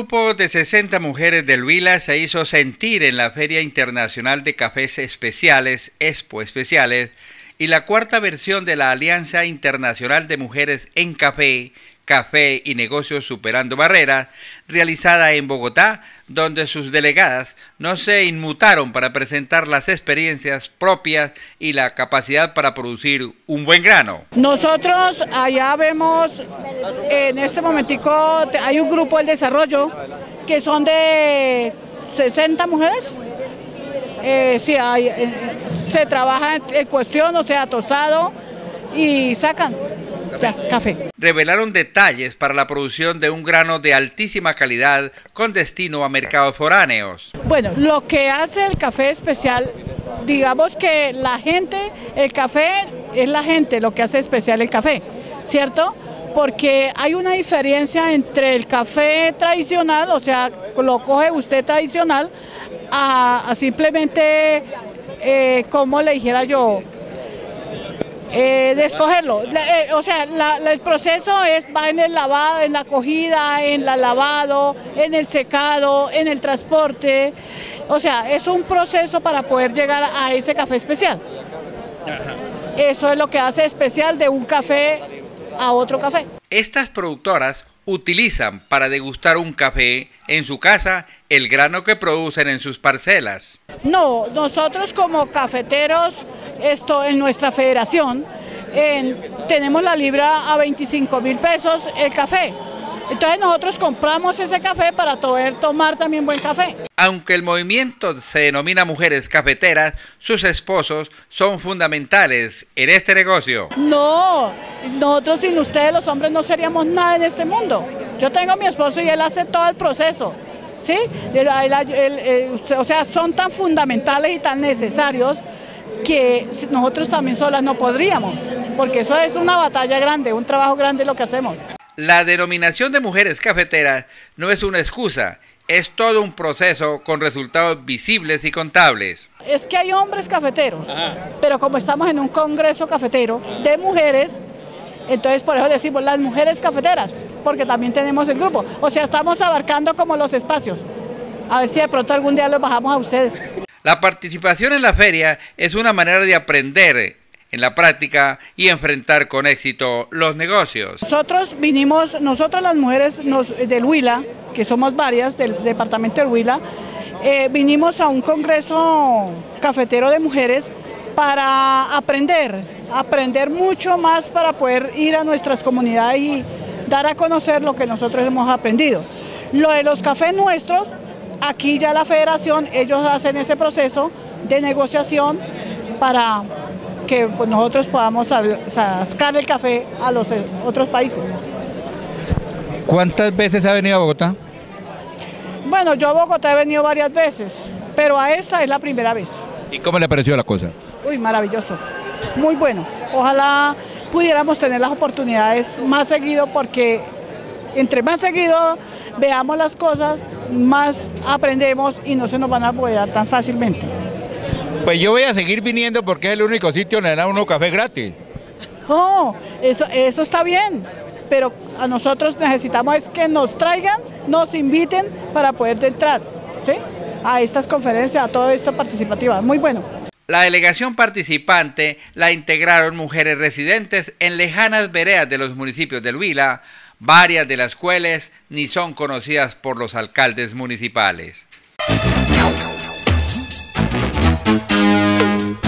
grupo de 60 mujeres del Huila se hizo sentir en la Feria Internacional de Cafés Especiales, Expo Especiales, y la cuarta versión de la Alianza Internacional de Mujeres en Café, Café y Negocios Superando Barreras, realizada en Bogotá, donde sus delegadas no se inmutaron para presentar las experiencias propias y la capacidad para producir un buen grano. Nosotros allá vemos, en este momentico hay un grupo del desarrollo que son de 60 mujeres. Sí, se trabaja en cuestión, o sea, tostado y sacan café. Revelaron detalles para la producción de un grano de altísima calidad con destino a mercados foráneos. Bueno, lo que hace el café especial, digamos que la gente, el café es la gente lo que hace especial el café, ¿cierto? Porque hay una diferencia entre el café tradicional, o sea, lo coge usted tradicional, a simplemente, como le dijera yo, de escogerlo. O sea, el proceso va en el lavado, en la cogida, en el lavado, en el secado, en el transporte. O sea, es un proceso para poder llegar a ese café especial. Eso es lo que hace especial de un café a otro café. Estas productoras utilizan para degustar un café en su casa el grano que producen en sus parcelas. No, nosotros como cafeteros, en nuestra federación, tenemos la libra a 25.000 pesos el café. Entonces nosotros compramos ese café para poder tomar también buen café. Aunque el movimiento se denomina Mujeres Cafeteras, sus esposos son fundamentales en este negocio. No, nosotros sin ustedes los hombres no seríamos nada en este mundo. Yo tengo a mi esposo y él hace todo el proceso, ¿sí? O sea, son tan fundamentales y tan necesarios que nosotros también solas no podríamos, porque eso es una batalla grande, un trabajo grande lo que hacemos. La denominación de mujeres cafeteras no es una excusa, es todo un proceso con resultados visibles y contables. Es que hay hombres cafeteros, pero como estamos en un congreso cafetero de mujeres, entonces por eso decimos las mujeres cafeteras, porque también tenemos el grupo. O sea, estamos abarcando como los espacios. A ver si de pronto algún día los bajamos a ustedes. La participación en la feria es una manera de aprender en la práctica y enfrentar con éxito los negocios. Nosotros las mujeres del Huila, que somos varias del departamento del Huila, vinimos a un congreso cafetero de mujeres para aprender mucho más para poder ir a nuestras comunidades y dar a conocer lo que nosotros hemos aprendido. Lo de los cafés nuestros, aquí ya la federación, ellos hacen ese proceso de negociación para que nosotros podamos sacar el café a los otros países. ¿Cuántas veces ha venido a Bogotá? Bueno, yo a Bogotá he venido varias veces, pero a esta es la primera vez. ¿Y cómo le pareció la cosa? Uy, maravilloso, muy bueno. Ojalá pudiéramos tener las oportunidades más seguido, porque entre más seguido veamos las cosas, más aprendemos y no se nos van a olvidar tan fácilmente. Pues yo voy a seguir viniendo porque es el único sitio donde dan uno café gratis. No, eso está bien, pero a nosotros necesitamos es que nos traigan, nos inviten para poder entrar, ¿sí? A estas conferencias, a todo esto participativo, muy bueno. La delegación participante la integraron mujeres residentes en lejanas veredas de los municipios del Huila, varias de las cuales ni son conocidas por los alcaldes municipales.